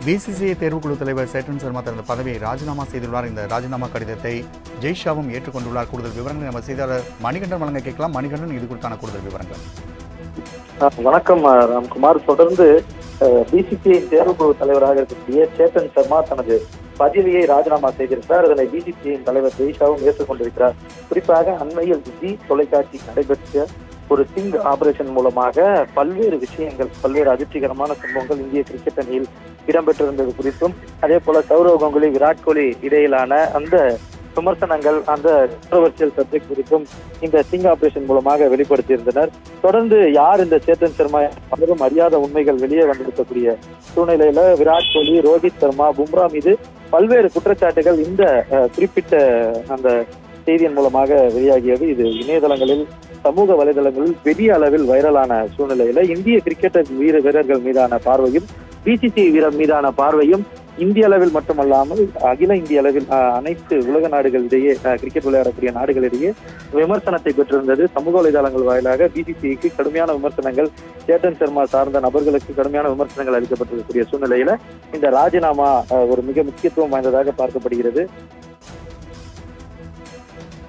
BCCI தேர்வுக்குழு தலைவர் Satan Sharma தனது பதவியை ராஜினாமா செய்துள்ளார். இந்த ராஜினாமா கடிதத்தை ஜெய்ஷாவும் ஏற்றுக்கொண்டுள்ளார். கூடுதல் விவரங்களை நம்ம செய்தியாளர் மணிகண்டன் வழங்க கேட்கலாம். மணிகண்டன், இது குறித்தான கூடுதல் விவரங்கள். வணக்கம் ராம்குமார். தொடர்ந்து பிசிசிஐ தேர்வுக்குழு தலைவராக இருக்கக்கூடிய சேட்டன் சர்மா தனது பதவியை ராஜினாமா செய்திருக்கிறார். அதனை பிசிசிஐயின் தலைவர் ஜெய்ஷாவும் ஏற்றுக்கொண்டிருக்கிறார். குறிப்பாக அண்மையில் ஜி தொலைக்காட்சி நடைபெற்ற ஒரு ஸ்டிங் ஆபரேஷன் மூலமாக பல்வேறு விஷயங்கள், பல்வேறு அதிர்ச்சிகரமான சம்பவங்கள் இந்திய கிரிக்கெட் அணியில் இடம்பெற்றிருந்தது குறித்தும், அதே போல சௌரவ் கங்குலி விராட் கோலி இடையிலான அந்த விமர்சனங்கள், அந்த கான்ட்ரோவர்சியல் சப்ஜெக்ட் குறித்தும் இந்த ஸ்டிங் ஆபரேஷன் மூலமாக வெளிப்படுத்தியிருந்தனர். தொடர்ந்து யார் இந்த சேத்தன் சர்மா, பலரும் அறியாத உண்மைகள் வெளியே வந்திருக்கக்கூடிய சூழ்நிலையில விராட் கோலி, ரோஹித் சர்மா, பும்ரா மீது பல்வேறு குற்றச்சாட்டுகள் இந்த குறிப்பிட்ட அந்த செய்தியின் மூலமாக வெளியாகியது. இது இணையதளங்களில், சமூக வலைதளங்களில் பெரிய அளவில் வைரலான சூழ்நிலையில இந்திய கிரிக்கெட் வீரர்கள் மீதான பார்வையும், பிசிசிஐ வீரர் மீதான பார்வையும் இந்திய அளவில் மட்டுமல்லாமல் அகில இந்திய அளவில் அனைத்து உலக நாடுகளிடையே, கிரிக்கெட் விளையாடக்கூடிய நாடுகளிடையே விமர்சனத்தை பெற்றிருந்தது. சமூக வலைதளங்கள் வாயிலாக பிசிசிஐக்கு கடுமையான விமர்சனங்கள், சேட்டன் சர்மா சார்ந்த நபர்களுக்கு கடுமையான விமர்சனங்கள் அளிக்கப்பட்டிருக்கக்கூடிய சூழ்நிலையில இந்த ராஜினாமா ஒரு மிக முக்கியத்துவம் வாய்ந்ததாக பார்க்கப்படுகிறது.